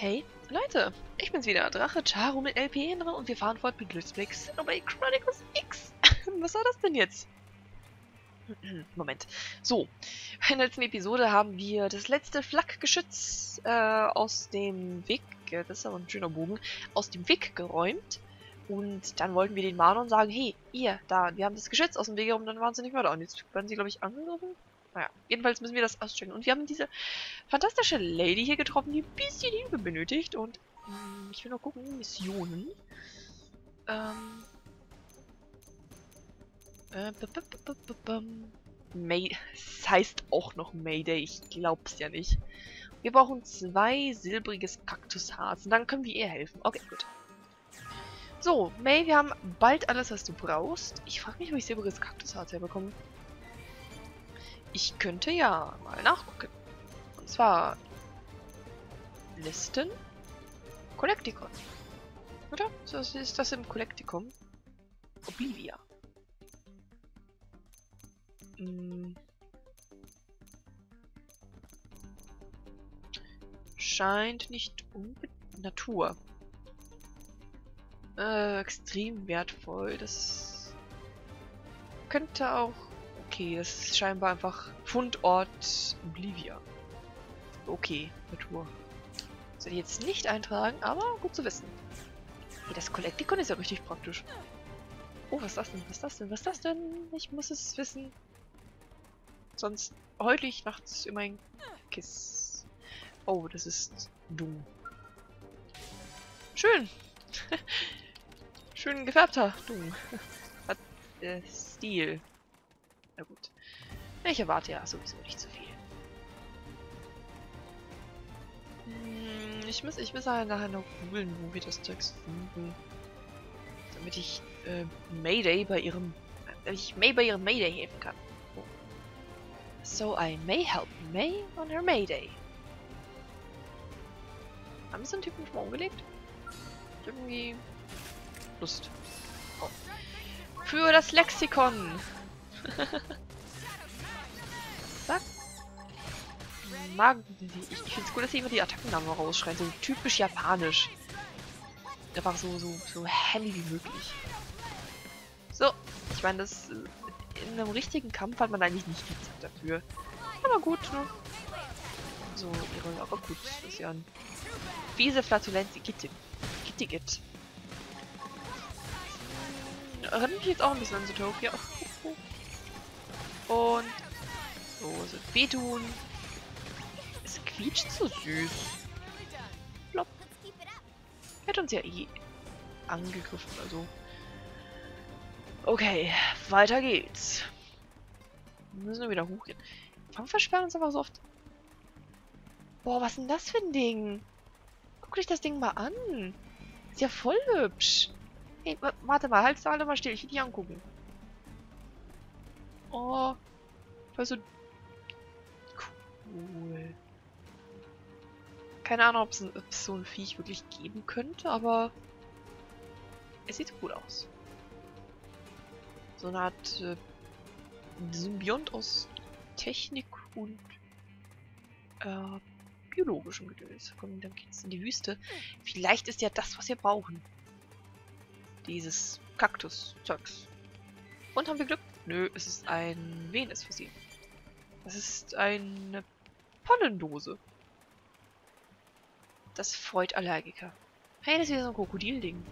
Hey, Leute, ich bin's wieder, Drache Charu mit LP drin und wir fahren fort mit Let's Play Xenoblade Chronicles X. Was war das denn jetzt? Moment. So, in der letzten Episode haben wir das letzte Flakgeschütz aus dem Weg, das ist aber ein schöner Bogen, aus dem Weg geräumt. Und dann wollten wir den Manon sagen, hey, ihr, da, wir haben das Geschütz aus dem Weg geräumt, dann waren sie nicht mehr da. Und jetzt werden sie, glaube ich, angegriffen. Naja, jedenfalls müssen wir das auschecken. Und wir haben diese fantastische Lady hier getroffen, die ein bisschen Hilfe benötigt. Und ich will noch gucken, Missionen. May, es heißt auch noch Mayday, ich glaub's ja nicht. Wir brauchen 2 silbriges Kaktusharz und dann können wir ihr helfen. Okay, gut. So, May, wir haben bald alles, was du brauchst. Ich frage mich, wo ich silbriges Kaktusharz herbekomme. Ich könnte ja mal nachgucken. Und zwar Listen, Kollektikon. Oder? Was ist das im Kollektikon? Oblivia. Scheint nicht Natur. Extrem wertvoll. Das könnte auch... Okay, das ist scheinbar einfach Fundort Oblivia. Okay, Natur. Soll ich jetzt nicht eintragen, aber gut zu wissen. Hey, das Kollektikon ist ja richtig praktisch. Oh, was ist das denn? Was ist das denn? Was ist das denn? Ich muss es wissen. Sonst heule ich nachts in mein Kiss. Oh, das ist dumm. Schön. Schön gefärbter Dumm. Hat Stil. Na gut. Ich erwarte ja sowieso nicht zu viel. Ich muss nachher noch googeln, wo wir das Zeugs finden. Damit ich May bei ihrem Mayday helfen kann. Oh. So I may help May on her Mayday. Haben wir so einen Typen schon mal umgelegt? Irgendwie Lust. Oh. Für das Lexikon! Zack. Ich finde es cool, dass sie immer die Attackennamen rausschreien. So typisch japanisch. Einfach so handy wie möglich. So. Ich meine, das in einem richtigen Kampf hat man eigentlich nicht viel Zeit dafür. Aber gut, ne? So, aber gut. Das ist ja ein fiese Flatulenz. Gittig. Erinnert mich jetzt auch ein bisschen an Zootopia. Und so wehtun. Es quietscht so süß. Plopp. Hätte uns ja eh angegriffen, also. Okay, weiter geht's. Wir müssen wieder hochgehen. Warum versperren uns aber so oft? Boah, was ist denn das für ein Ding? Guck dich das Ding mal an. Ist ja voll hübsch. Hey, warte mal, halt's alle mal still. Ich will dich angucken. Oh. Voll so cool. Keine Ahnung, ob es so ein Viech wirklich geben könnte, aber es sieht cool aus. So eine Art Symbiont aus Technik und biologischem Gedöns. Komm, dann geht's in die Wüste. Vielleicht ist ja das, was wir brauchen. Dieses Kaktus-Zeugs. Und haben wir Glück? Nö, es ist ein Venusfossil. Das ist eine Pollendose. Das freut Allergiker. Hey, das ist wieder so ein Krokodilding.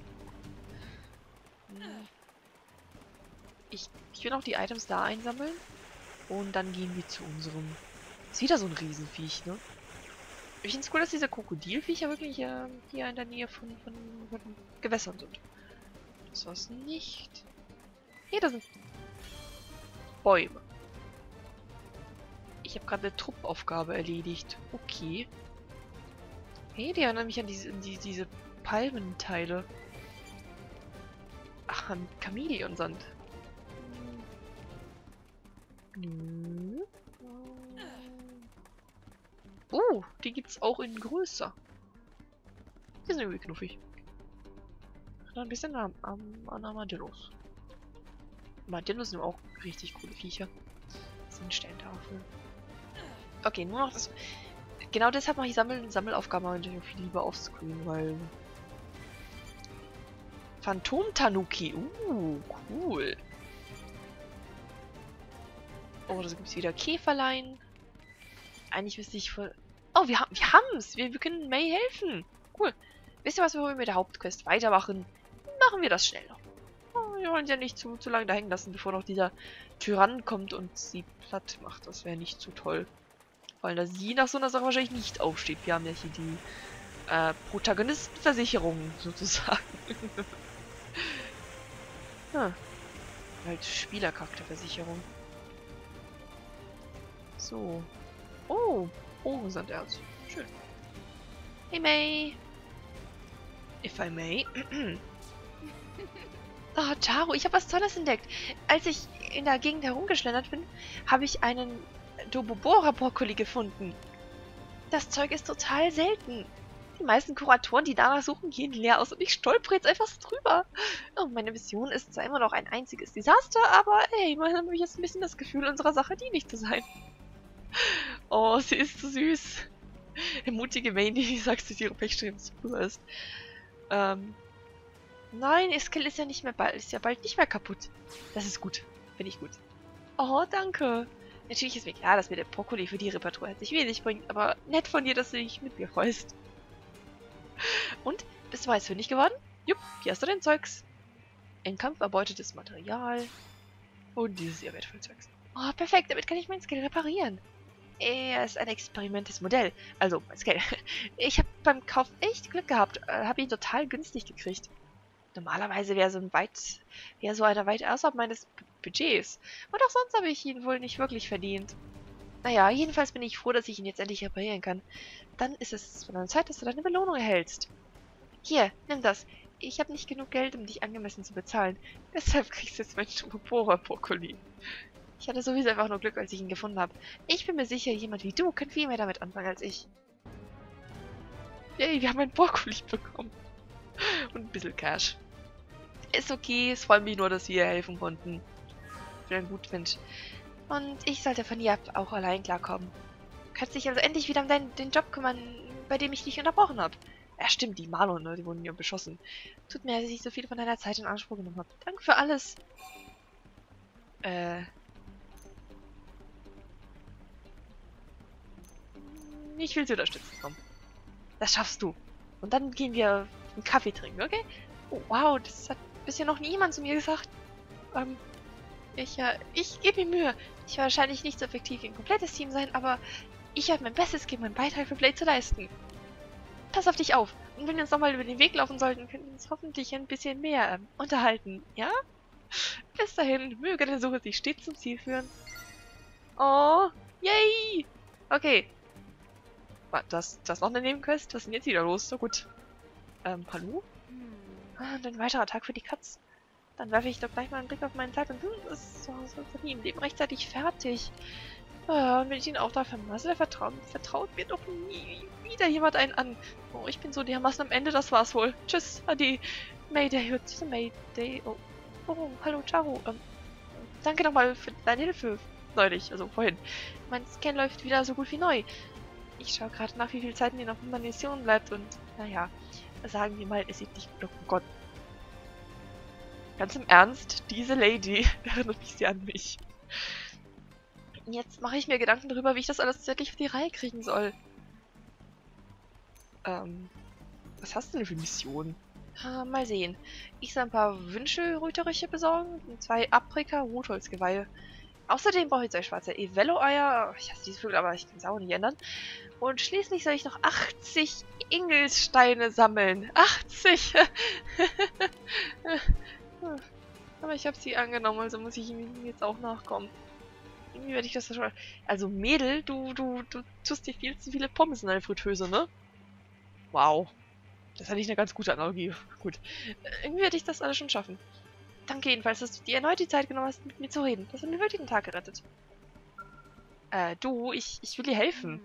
Ich will noch die Items da einsammeln. Und dann gehen wir zu unserem... Ist wieder so ein Riesenviech, ne? Ich finde es cool, dass diese Krokodilviecher wirklich hier in der Nähe von Gewässern sind. Das war's nicht. Hier, da sind Bäume. Ich habe gerade eine Truppaufgabe erledigt. Okay. Hey, die erinnern mich an diese Palmenteile. Ach, an Chamäleonsand. Oh, die gibt's auch in größer. Die sind irgendwie knuffig. Noch ein bisschen an Armadillos. Armadillos sind auch richtig coole Viecher. Das sind Steintafel. Okay, nur noch das... Genau deshalb mache ich Sammelaufgaben natürlich viel lieber offscreen, weil... Phantom-Tanuki. Cool. Oh, da gibt es wieder Käferlein. Eigentlich müsste ich voll... Oh, wir haben's! Wir können May helfen! Cool. Wisst ihr was, wir wollen mit der Hauptquest weitermachen? Machen wir das schnell noch. Oh, wir wollen sie ja nicht zu lange da hängen lassen, bevor noch dieser Tyrann kommt und sie platt macht. Das wäre nicht zu toll. Weil da sie nach so einer Sache wahrscheinlich nicht aufsteht. Wir haben ja hier die Protagonistenversicherung sozusagen. Halt Spielercharakterversicherung. So. Oh, Bogensanderz. Schön. Hey May. If I may. Oh, Taro, ich habe was Tolles entdeckt. Als ich in der Gegend herumgeschlendert bin, habe ich einen Dobobora-Brokkoli gefunden. Das Zeug ist total selten. Die meisten Kuratoren, die danach suchen, gehen leer aus und ich stolpere jetzt einfach so drüber. Oh, meine Mission ist zwar immer noch ein einziges Desaster, aber hey, man hat jetzt ein bisschen das Gefühl, unserer Sache dienlich zu sein. Oh, sie ist so süß. Mutige May, die sagt, dass ihre Pechsträhne zu früh ist. Nein, ihr Skill ist ja nicht mehr bald nicht mehr kaputt. Das ist gut. Finde ich gut. Oh, danke. Natürlich ist mir klar, dass mir der Brokkoli für die Reparatur herzlich wenig bringt, aber nett von dir, dass du dich mit mir freust. Und, bist du fündig geworden? Jupp, hier hast du dein Zeugs. Ein Kampf erbeutetes Material. Und dieses sehr wertvolle Zeugs. Oh, perfekt, damit kann ich meinen Skill reparieren. Er ist ein experimentelles Modell. Also, mein Skill. Ich habe beim Kauf echt Glück gehabt. Habe ihn total günstig gekriegt. Normalerweise wäre so einer weit außerhalb meines Budgets. Und auch sonst habe ich ihn wohl nicht wirklich verdient. Naja, jedenfalls bin ich froh, dass ich ihn jetzt endlich reparieren kann. Dann ist es von der Zeit, dass du deine Belohnung erhältst. Hier, nimm das. Ich habe nicht genug Geld, um dich angemessen zu bezahlen. Deshalb kriegst du jetzt meinen Chupopora-Brokkoli. Ich hatte sowieso einfach nur Glück, als ich ihn gefunden habe. Ich bin mir sicher, jemand wie du kann viel mehr damit anfangen als ich. Yay, wir haben einen Brokkoli bekommen. Und ein bisschen Cash. Ist okay, es freut mich nur, dass wir helfen konnten. Ich bin ein guter Mensch. Und ich sollte von hier ab auch allein klarkommen. Du kannst dich also endlich wieder um den Job kümmern, bei dem ich dich unterbrochen habe. Ja, stimmt, die Marlon, ne? Die wurden ja beschossen. Tut mir, dass ich so viel von deiner Zeit in Anspruch genommen habe. Danke für alles. Ich will sie unterstützen, komm. Das schaffst du. Und dann gehen wir einen Kaffee trinken, okay? Oh, wow, das hat bisher noch niemand zu mir gesagt. Ich gebe mir Mühe. Ich werde wahrscheinlich nicht so effektiv wie ein komplettes Team sein, aber ich werde mein Bestes geben, meinen Beitrag für Blade zu leisten. Pass auf dich auf. Und wenn wir uns nochmal über den Weg laufen sollten, können wir uns hoffentlich ein bisschen mehr unterhalten, ja? Bis dahin, möge der Suche dich stets zum Ziel führen. Oh, yay! Okay. Das noch eine Nebenquest? Was ist denn jetzt wieder los? So gut. Hallo? Ah, und ein weiterer Tag für die Katz. Dann werfe ich doch gleich mal einen Blick auf meinen Tag und das ist so nie im Leben rechtzeitig fertig. Und wenn ich ihn auch da vermasse, vertraut mir doch nie wieder jemand einen an. Oh, ich bin so dermaßen am Ende, das war's wohl. Tschüss, ade. Mayday, hört zu Mayday. Oh, hallo, Charo. Danke nochmal für deine Hilfe neulich, also vorhin. Mein Scan läuft wieder so gut wie neu. Ich schaue gerade nach, wie viel Zeit mir noch in meiner Mission bleibt und, naja, sagen wir mal, es sieht nicht gut. Oh Gott. Ganz im Ernst, diese Lady erinnert mich sehr an mich. Jetzt mache ich mir Gedanken darüber, wie ich das alles wirklich auf die Reihe kriegen soll. Was hast du denn für Missionen? Mal sehen. Ich soll ein paar Wünschelrüteriche besorgen und 2 Aprika-Rotholzgeweihe. Außerdem brauche ich 2 schwarze Evello-Eier. Ich hasse diese Vögel, aber ich kann es auch nicht ändern. Und schließlich soll ich noch 80 Ingelssteine sammeln. 80! Aber ich habe sie angenommen, also muss ich ihm jetzt auch nachkommen. Irgendwie werde ich das schon... Also Mädel, du tust dir viel zu viele Pommes in deine Fritteuse, ne? Wow. Das hatte ich eine ganz gute Analogie. Gut. Irgendwie werde ich das alles schon schaffen. Danke jedenfalls, dass du dir erneut die Zeit genommen hast, mit mir zu reden. Das hat mir wirklich den Tag gerettet. Du, ich will dir helfen.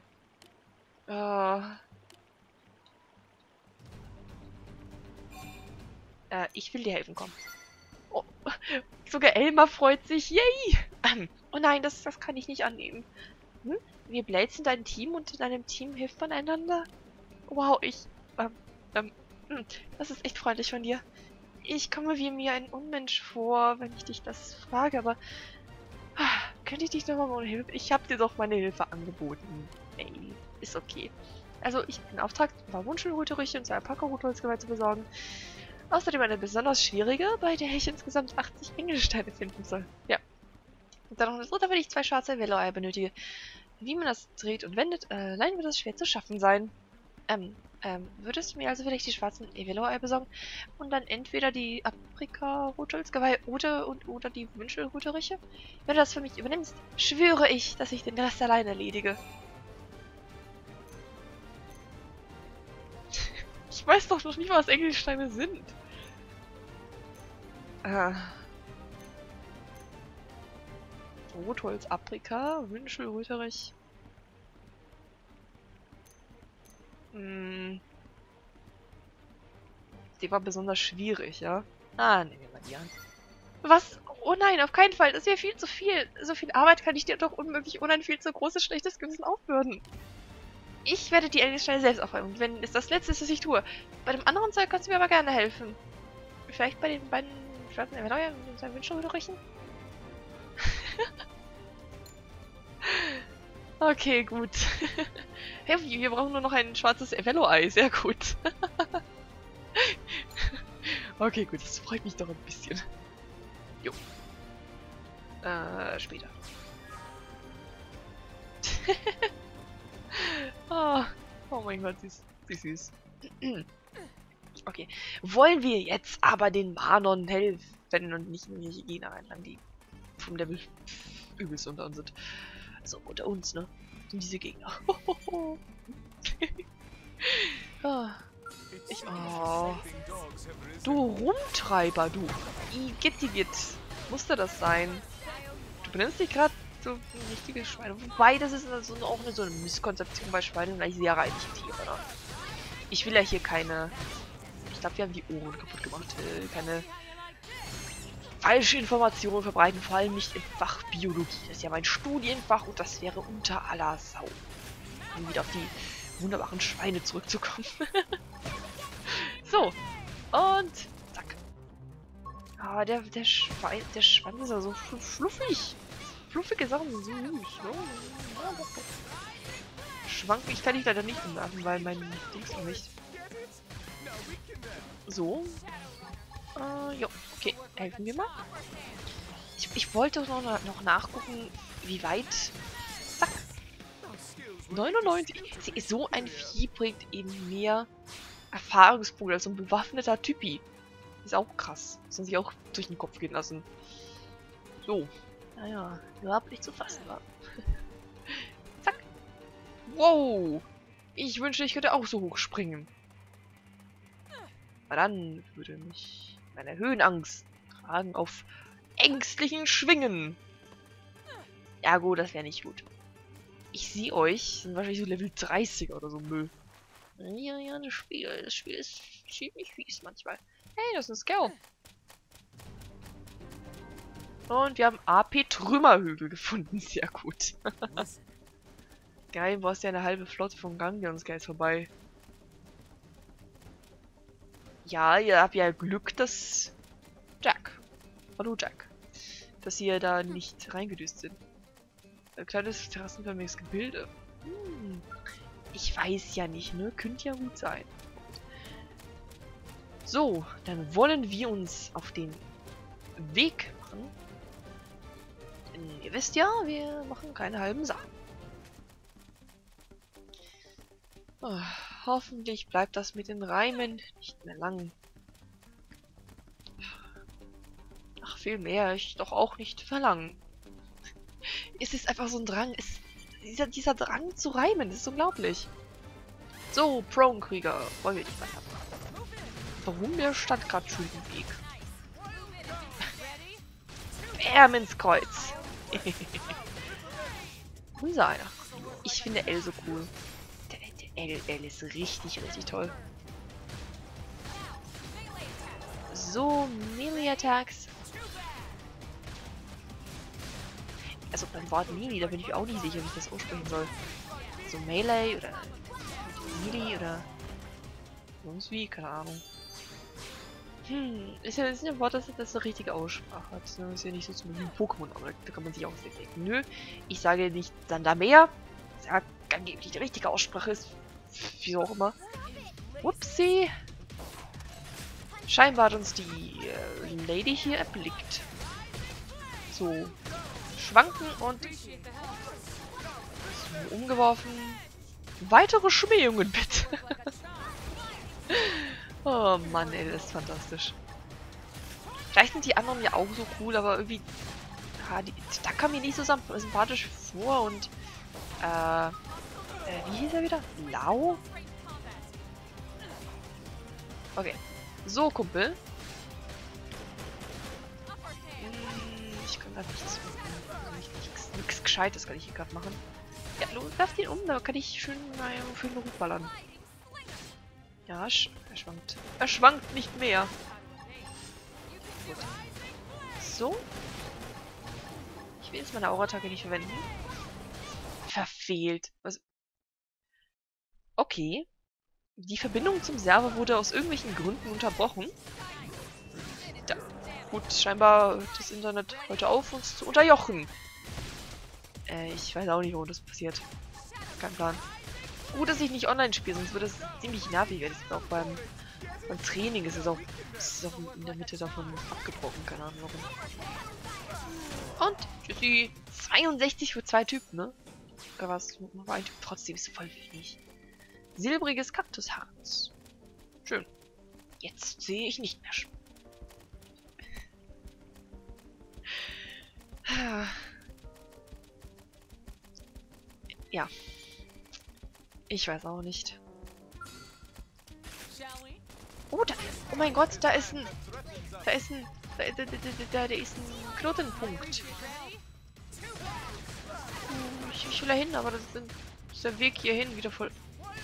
Ich will dir helfen, komm. Oh, sogar Elmar freut sich. Yay! Oh nein, das kann ich nicht annehmen. Hm? Wir Blades sind ein Team und in einem Team hilft man einander? Wow, ähm, das ist echt freundlich von dir. Ich komme wie mir ein Unmensch vor, wenn ich dich das frage, aber könnte ich dich nochmal ohne Hilfe? Ich habe dir doch meine Hilfe angeboten. Ey, ist okay. Also, ich bin beauftragt, ein paar Wunschelhuteriche und 2 Alpaka-Rotholzgeweih zu besorgen. Außerdem eine besonders schwierige, bei der ich insgesamt 80 Engelsteine finden soll. Ja. Und dann noch eine dritte, weil ich 2 schwarze Velloeier benötige. Wie man das dreht und wendet, allein wird das schwer zu schaffen sein. Würdest du mir also vielleicht die schwarzen Velloeier besorgen und dann entweder die Aprika-Rotholzgeweih oder die Wünschelhuteriche? Wenn du das für mich übernimmst, schwöre ich, dass ich den Rest allein erledige. Ich weiß doch noch nicht mal, was Engelsteine sind. Rotholz, Aprika, Wünschelhuterich. Die war besonders schwierig, ja? Nehmen wir mal die an. Was? Oh nein, auf keinen Fall. Das ist ja viel zu viel. So viel Arbeit kann ich dir doch unmöglich ohne ein viel zu großes, schlechtes Gewissen aufbürden. Ich werde die Engelsteine selbst aufräumen, wenn es das Letzte ist, was ich tue. Bei dem anderen Zeug kannst du mir aber gerne helfen. Vielleicht bei den beiden schwarzen Evaluier und seinen Wünschelhuterichen? Okay, gut. Hey, wir brauchen nur noch ein schwarzes Evello-Ei. Sehr gut. Okay, gut. Das freut mich doch ein bisschen. Jo. Später. Oh mein Gott, sie ist süß. Okay. Wollen wir jetzt aber den Manon helfen und nicht nur die Gegner reinladen, die vom Level übelst unter uns sind. So, unter uns, ne? Sind diese Gegner. Oh. Du Rumtreiber, du. Igitt. Musste das sein? Du benimmst dich gerade so ein richtiges Schwein. Wobei, das ist also auch so eine Misskonzeption bei Schweinen, weil ich sehr reinliche Tiere, ne? Ich will ja hier keine... Ich glaube, wir haben die Ohren kaputt gemacht. Keine falsche Informationen verbreiten, vor allem nicht im Fach Biologie. Das ist ja mein Studienfach und das wäre unter aller Sau. Um wieder auf die wunderbaren Schweine zurückzukommen. So. Und zack. Ah, der Schwanz ist ja so fluffig. Fluffige Sachen sind so süß. Schwanken, ich kann dich leider nicht umwerfen, weil mein Dings noch nicht. So. Jo, okay, helfen wir mal. Ich wollte noch nachgucken, wie weit. Zack. 99. Sie ist so ein Vieh, bringt eben mehr Erfahrungspunkte als so ein bewaffneter Typi. Ist auch krass. Das muss sich auch durch den Kopf gehen lassen. So. Naja, überhaupt nicht zu fassen, wa? Zack. Wow. Ich wünschte, ich könnte auch so hoch springen. Aber dann würde mich meine Höhenangst tragen auf ängstlichen Schwingen. Ja gut, das wäre nicht gut. Ich sehe euch, sind wahrscheinlich so Level 30 oder so Müll. Ja, das Spiel ist ziemlich fies manchmal. Hey, das ist ein Scout. Und wir haben AP-Trümmerhügel gefunden. Sehr gut. Geil, wo ist ja eine halbe Flotte von Ganglions Guys vorbei. Ja, ihr habt ja Glück, dass Jack. Hallo Jack. Dass ihr da nicht reingedüst sind. Ein kleines terrassenförmiges Gebilde. Ich weiß ja nicht, ne? Könnte ja gut sein. So, dann wollen wir uns auf den Weg machen. Denn ihr wisst ja, wir machen keine halben Sachen. Oh, hoffentlich bleibt das mit den Reimen nicht mehr lang. Ach, viel mehr ich doch auch nicht verlangen. Es ist einfach so ein Drang. Dieser Drang zu reimen, das ist unglaublich. So, Prone-Krieger, wollen wir dich weiter. Warum der stand gerade schön im Weg? Bäm ins Kreuz. Unser einer. Ich finde L so cool. L ist richtig toll. So, Melee Attacks. Also beim Wort Melee, da bin ich mir auch nicht sicher, wie ich das aussprechen soll. So Melee oder Melee oder sonst wie, keine Ahnung. Ist ja ein Wort, das eine richtige Aussprache hat. Das ist ja nicht so zum Beispiel Pokémon, aber da kann man sich auch denken. Nö, ich sage nicht Sandameer. Das ja angeblich die richtige Aussprache ist. Wieso auch immer. Upsi. Scheinbar hat uns die Lady hier erblickt. So. Schwanken und so, umgeworfen. Weitere Schmähungen, bitte. Oh Mann, ey, das ist fantastisch. Vielleicht sind die anderen ja auch so cool, aber irgendwie... Ja, da kam mir nicht so sympathisch vor und... wie hieß er wieder? Lau? Okay. So, Kumpel. Ich kann gerade nichts... Nichts Gescheites kann ich hier gerade machen. Ja, werf den um, da kann ich schön hochballern. Ja, er schwankt. Er schwankt nicht mehr. Gut. So. Ich will jetzt meine Aura-Attacke nicht verwenden. Verfehlt. Was? Okay. Die Verbindung zum Server wurde aus irgendwelchen Gründen unterbrochen. Da. Gut, scheinbar hört das Internet heute auf, uns zu unterjochen. Ich weiß auch nicht, wo das passiert. Kein Plan. Gut, dass ich nicht online spiele, sonst würde es ziemlich nervig werden. Auch beim Training ist es auch in der Mitte davon abgebrochen. Keine Ahnung warum. Und tschüssi. 62 für 2 Typen, ne? Oder was? Nur ein Typ. Trotzdem ist es voll wenig. Silbriges Kaktusharz. Schön. Jetzt sehe ich nicht mehr. Ja. Ich weiß auch nicht. Oh, oh mein Gott, da ist ein Knotenpunkt. Ich will da hin, aber ist der Weg hierhin wieder voll.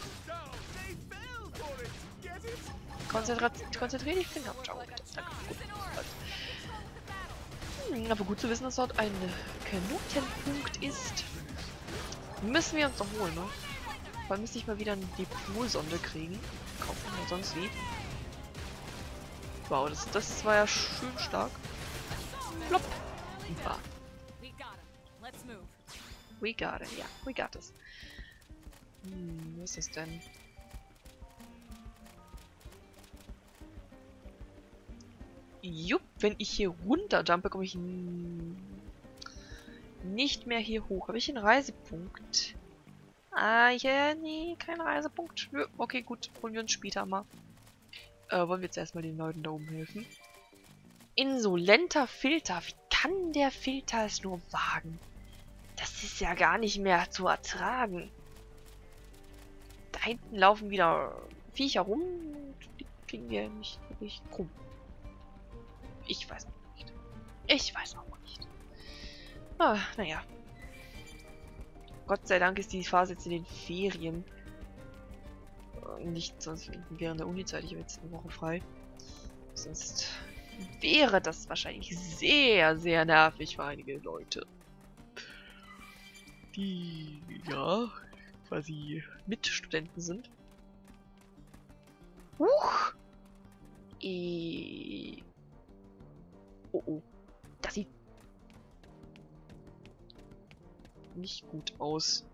Konzentrier dich, Finger. Ciao, bitte. Danke. Gut. Aber gut zu wissen, dass dort ein Knotenpunkt ist. Müssen wir uns noch holen, ne? Vor allem müsste ich mal wieder eine Depot-Sonde kriegen. Kaufen oder sonst wie. Wow, das war ja schön stark. Plopp. Super. We got it, ja. We got it. Was ist das denn? Jupp, wenn ich hier runterjumpe, komme ich nicht mehr hier hoch. Habe ich einen Reisepunkt? Ah, ja, nee, kein Reisepunkt. Okay, gut, holen wir uns später mal. Wollen wir jetzt erstmal den Leuten da oben helfen? Insolenter Filter. Wie kann der Filter es nur wagen? Das ist ja gar nicht mehr zu ertragen. Da hinten laufen wieder Viecher rum. Die kriegen wir nicht wirklich krumm. Ich weiß auch nicht. Ich weiß auch nicht. Ah, naja. Gott sei Dank ist die Phase jetzt in den Ferien. Nicht sonst während der Uni-Zeit. Ich habe jetzt eine Woche frei. Sonst wäre das wahrscheinlich sehr, sehr nervig für einige Leute. Die, ja, quasi Mitstudenten sind. Huch! Oh oh. Das sieht nicht gut aus.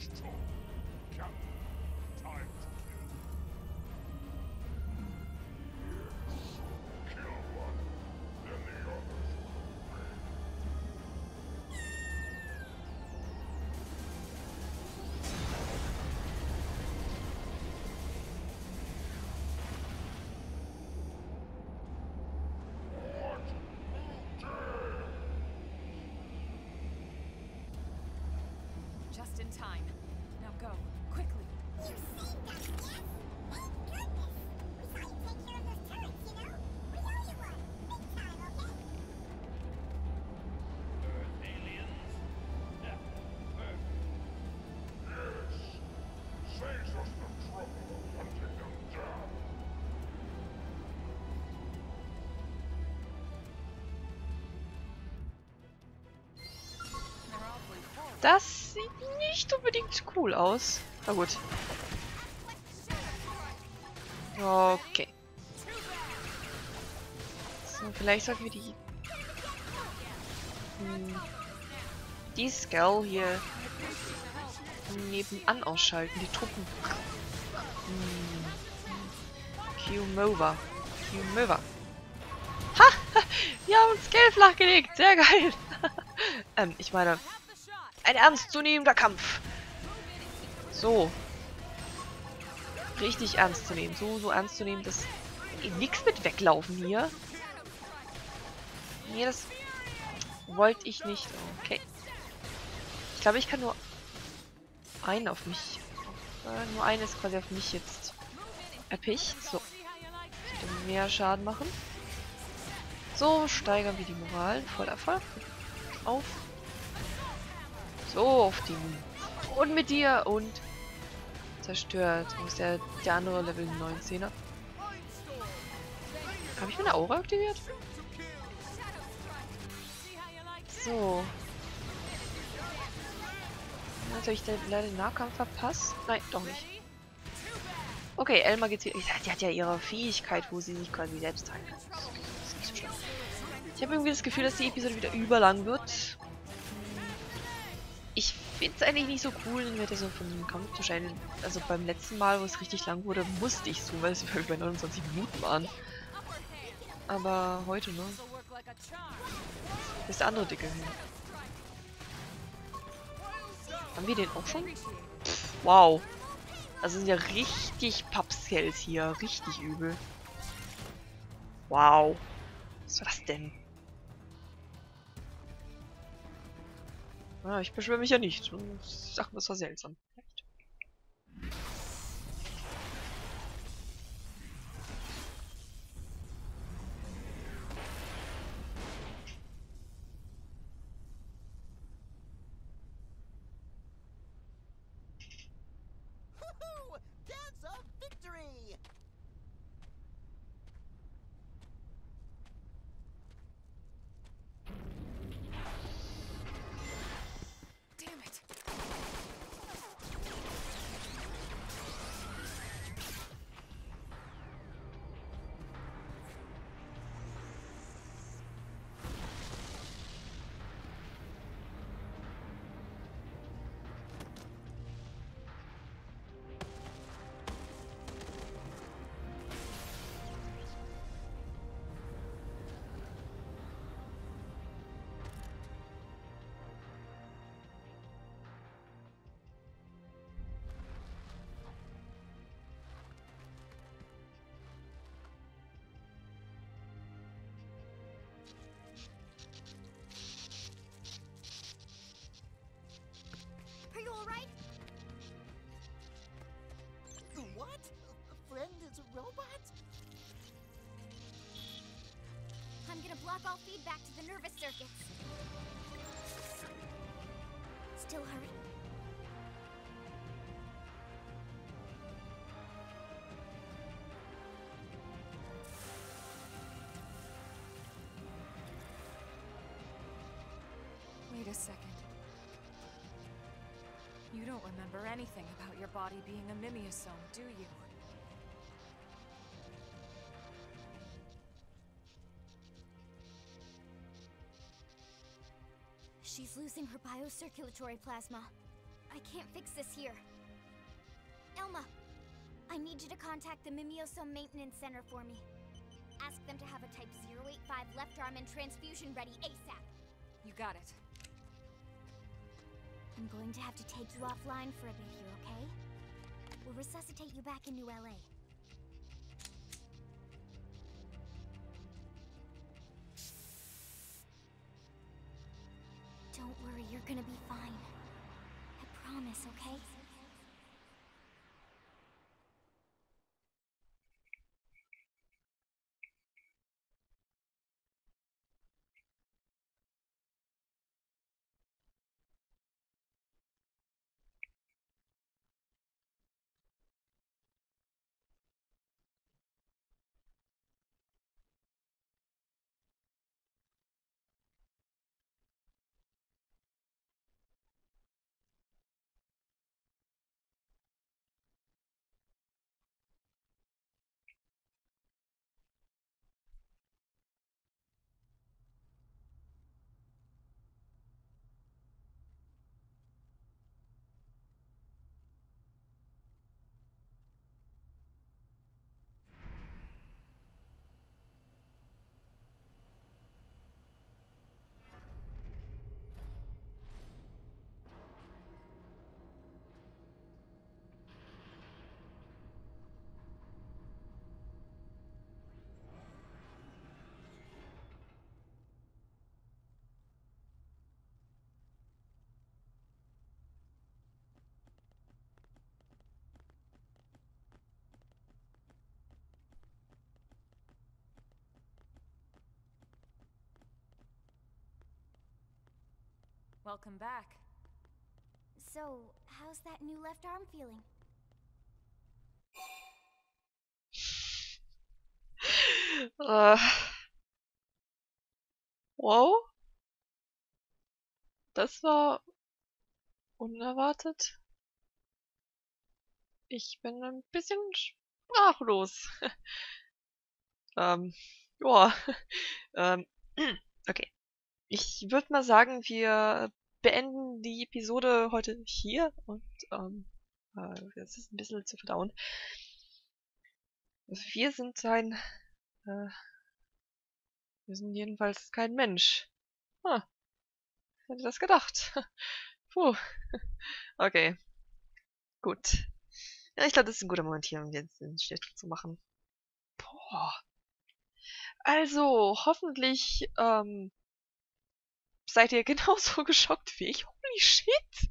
Just in time. Now go, quickly. You saved us, yes? Thank goodness. We saw you take care of those turrets, you know? We owe you one. Big time, okay? Aliens? Yeah, perfect. Yes. Saves us the trouble of hunting them down. They're awfully forward. Das sieht nicht unbedingt cool aus. Na gut. Okay. So, vielleicht sollten wir die Skull hier nebenan ausschalten, die Truppen. Q-Mover. Q-Mover. Ha! Wir haben uns Skull flachgelegt. Sehr geil. Ich meine, ein ernstzunehmender Kampf. So. Richtig ernst zu nehmen. So ernst zu nehmen, dass nichts mit weglaufen hier. Nee, das wollte ich nicht. Okay. Ich glaube, ich kann nur einen auf mich. Nur einen ist quasi auf mich jetzt erpicht. So. Sollte mehr Schaden machen. So, steigern wir die Moral. Voll Erfolg. Auf. So, auf die. Und mit dir. Und zerstört. Wo ist der andere Level 19er? Habe ich meine Aura aktiviert? So. Jetzt habe ich leider den Nahkampf verpasst. Nein, doch nicht. Okay, Elma geht's wieder. Die hat ja ihre Fähigkeit, wo sie sich quasi selbst heilen kann. Das ist nicht so schlimm. Ich habe irgendwie das Gefühl, dass die Episode wieder überlang wird. Ich finde es eigentlich nicht so cool, in der so von dem Kampf zu scheinen. Also beim letzten Mal, wo es richtig lang wurde, musste ich so, weil es über 29 Minuten waren. Aber heute, ne? Ist der andere Dicke hin. Haben wir den auch schon? Pff, wow. Also sind ja richtig Pappskells hier. Richtig übel. Wow. Was war das denn? Ah, ich beschwöre mich ja nicht. Ich sag, das war seltsam. Woohoo! Dance of victory! Damn it. Are you alright? What? A friend is a robot? I'm gonna block all feedback to the nervous circuits. Still hurry. Wait a second. You don't remember anything about your body being a mimeosome, do you? She's losing her biocirculatory plasma. I can't fix this here. Elma, I need you to contact the Mimioso Maintenance Center for me. Ask them to have a Type 085 left arm and transfusion ready ASAP. You got it. I'm going to have to take you offline for a bit here, okay? We'll resuscitate you back in New LA. Don't worry, you're gonna be fine. I promise, okay? Welcome back. So, how's that new left arm feeling? Wow. Das war unerwartet. Ich bin ein bisschen sprachlos. Ja. Ähm, okay. Ich würde mal sagen, wir beenden die Episode heute hier und das ist ein bisschen zu verdauen. Also wir sind wir sind jedenfalls kein Mensch. Wer hätte das gedacht? Puh. Okay, gut. Ja, ich glaube, das ist ein guter Moment hier, um jetzt den Schnitt zu machen. Boah. Also, hoffentlich, seid ihr genauso geschockt wie ich. Holy shit!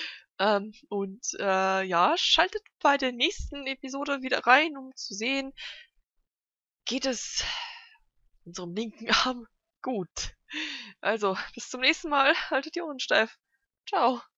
Ja, schaltet bei der nächsten Episode wieder rein, um zu sehen, geht es unserem linken Arm gut. Also, bis zum nächsten Mal. Haltet die Ohren steif. Ciao.